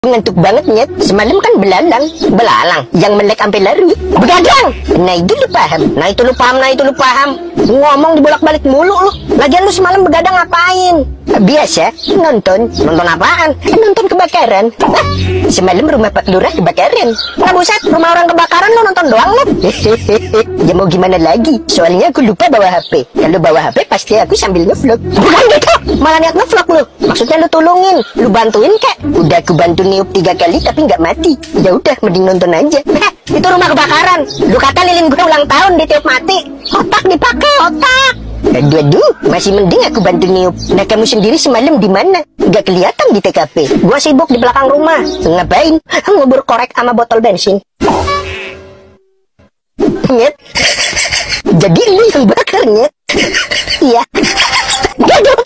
Ngantuk banget nyet. Semalam kan belalang. Belalang yang melek sampai lari. Begadang. Nah itu lu paham. Nah itu lu paham. Ngomong dibolak-balik mulu lu. Lagian lu semalam begadang ngapain? Biasa nonton. Nonton apaan? Nonton kebakaran. Nah, semalam rumah Pak Lurah kebakaran. Nah buset, rumah orang kebakaran lu nonton doang lu. Ya mau gimana lagi? Soalnya aku lupa bawa HP. Kalau bawa HP pasti aku sambil ngevlog. Bukan gitu. Malah niat ngevlog lu. Maksudnya lu tolongin, lu bantuin kek. Udah aku bantu niup 3 kali tapi nggak mati. Ya udah, mending nonton aja. Itu rumah kebakaran. Lu kata lilin gue ulang tahun ditiup mati. Otak dipakai, otak. Aduh, masih mending aku bantu niup. Nah kamu sendiri semalam di mana? Gak kelihatan di TKP. Gua sibuk di belakang rumah. Ngapain? Ngubur korek sama botol bensin. Nyet. Jadi lu yang bakar, Nyet. Iya. Gaduh.